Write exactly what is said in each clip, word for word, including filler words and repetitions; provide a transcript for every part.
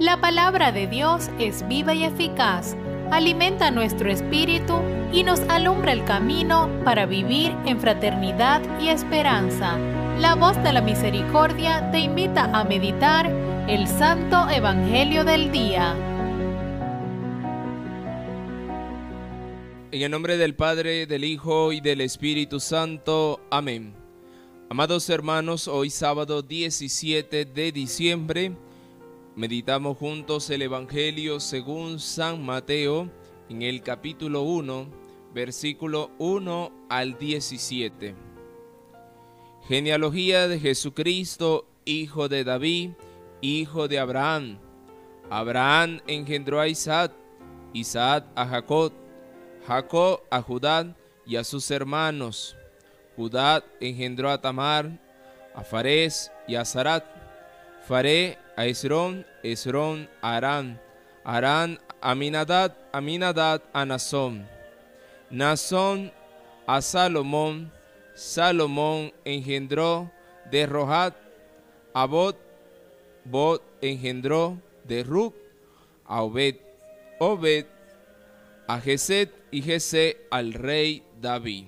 La palabra de Dios es viva y eficaz, alimenta nuestro espíritu y nos alumbra el camino para vivir en fraternidad y esperanza. La voz de la misericordia te invita a meditar el Santo Evangelio del día. En el nombre del Padre, del Hijo y del Espíritu Santo. Amén. Amados hermanos, hoy sábado diecisiete de diciembre, meditamos juntos el Evangelio según San Mateo, en el capítulo uno, versículo uno al diecisiete. Genealogía de Jesucristo, hijo de David, hijo de Abraham. Abraham engendró a Isaac, Isaac a Jacob, Jacob a Judá y a sus hermanos. Judá engendró a Tamar, a Farés y a Sarat. Faré a Esrón, Esrón a Arán, Arán a Aminadab, Aminadab a Nazón. Nazón a Salomón, Salomón engendró de Rohat a Bot, Bot engendró de Ruc a Obed, Obed a Jesé y Jesé al rey David.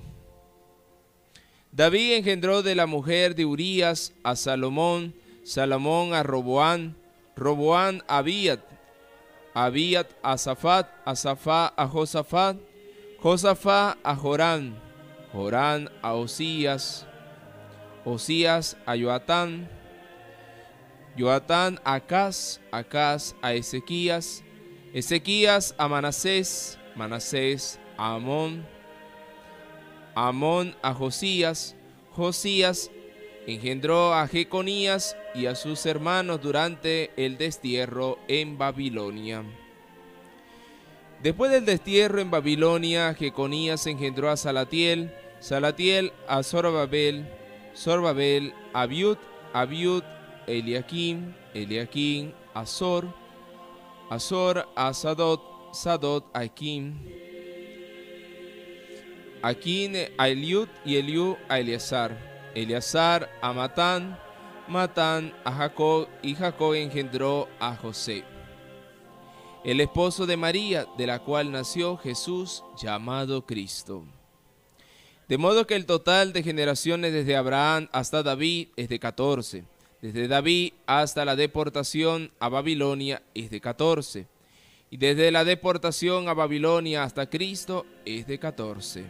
David engendró de la mujer de Urías a Salomón, Salomón a Roboán, Roboán a Abiat, Abiat a Safat, a Safat a Josafat, Josafat a Jorán, Jorán a Osías, Osías a Joatán, Joatán a Acaz, Acaz a Ezequías, Ezequías a Manasés, Manasés a Amón, Amón a Josías, Josías engendró a Jeconías y a sus hermanos durante el destierro en Babilonia. Después del destierro en Babilonia, Jeconías engendró a Salatiel, Salatiel a Zorobabel, Zorobabel a Abiud, Abiud Eliakim, Eliakim a Azor, Azor a Sadot, Sadot a Akim, Akim a Eliud y Eliud a Eleazar, Eleazar a Matán, Matán a Jacob y Jacob engendró a José, el esposo de María, de la cual nació Jesús llamado Cristo. De modo que el total de generaciones desde Abraham hasta David es de catorce. Desde David hasta la deportación a Babilonia es de catorce. Y desde la deportación a Babilonia hasta Cristo es de catorce.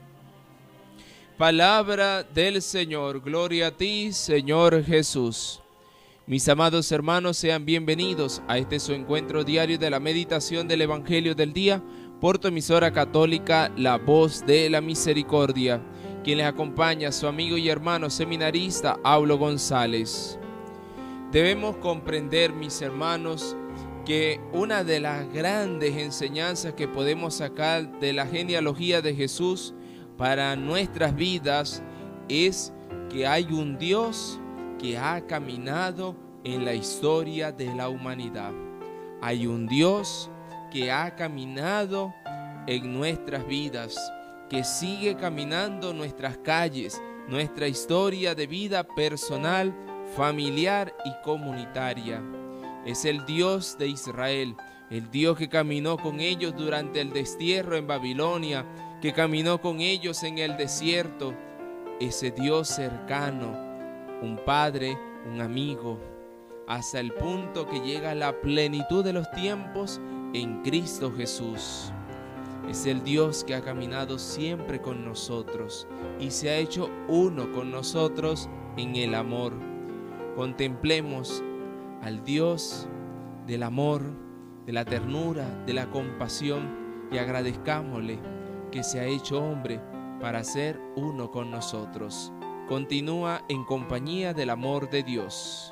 Palabra del Señor. Gloria a ti, Señor Jesús. Mis amados hermanos, sean bienvenidos a este su encuentro diario de la meditación del Evangelio del día por tu emisora católica, La Voz de la Misericordia. Quien les acompaña, su amigo y hermano seminarista, Aulo González. Debemos comprender, mis hermanos, que una de las grandes enseñanzas que podemos sacar de la genealogía de Jesús para nuestras vidas es que hay un Dios que ha caminado en la historia de la humanidad. Hay un Dios que ha caminado en nuestras vidas, que sigue caminando nuestras calles, nuestra historia de vida personal, familiar y comunitaria. Es el Dios de Israel, el Dios que caminó con ellos durante el destierro en Babilonia, que caminó con ellos en el desierto. Ese Dios cercano, un padre, un amigo, hasta el punto que llega a la plenitud de los tiempos en Cristo Jesús. Es el Dios que ha caminado siempre con nosotros y se ha hecho uno con nosotros en el amor. Contemplemos al Dios del amor, de la ternura, de la compasión y agradezcámosle que se ha hecho hombre para ser uno con nosotros. Continúa en compañía del amor de Dios.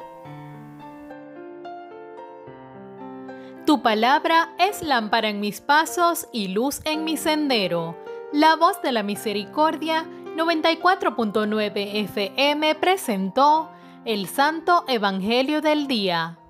Tu palabra es lámpara en mis pasos y luz en mi sendero. La Voz de la Misericordia noventa y cuatro punto nueve F M presentó el Santo Evangelio del Día.